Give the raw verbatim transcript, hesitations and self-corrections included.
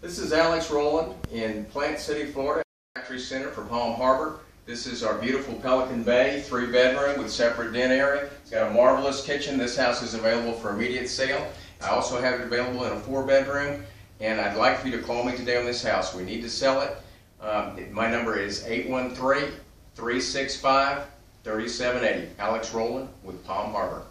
This is Alex Rowland in Plant City, Florida, Factory Center for Palm Harbor. This is our beautiful Pelican Bay, three bedroom with separate den area. It's got a marvelous kitchen. This house is available for immediate sale. I also have it available in a four bedroom, and I'd like for you to call me today on this house. We need to sell it. Um, my number is eight one three, three six five, three seven eight zero. Alex Rowland with Palm Harbor.